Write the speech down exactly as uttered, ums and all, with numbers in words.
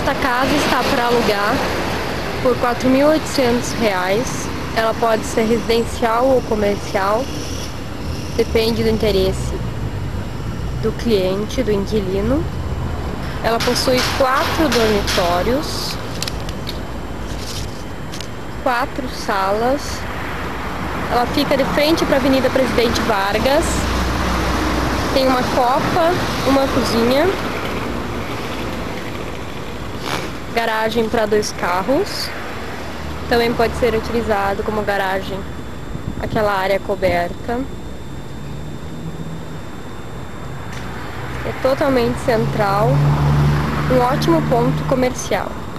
Essa casa está para alugar por quatro mil e oitocentos reais. Ela pode ser residencial ou comercial, depende do interesse do cliente, do inquilino. Ela possui quatro dormitórios, quatro salas. Ela fica de frente para a Avenida Presidente Vargas. Tem uma copa, uma cozinha, garagem para dois carros. Também pode ser utilizado como garagem aquela área coberta. É totalmente central, um ótimo ponto comercial.